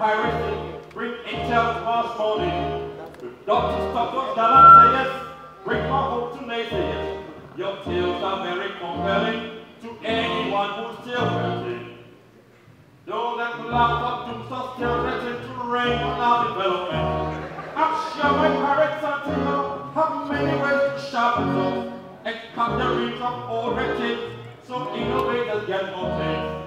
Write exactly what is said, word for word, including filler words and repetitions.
piracy, bring intel to our morning. With doctors, doctors, galaxias, bring our hope to naysayers. Your tales are very compelling to anyone who's still waiting. Though that cloud of dooms are still threatening to rain on our development, I'm sure my pirates and sailors have many ways to sharpen those and cut the reach of old red tapes so innovators get more things.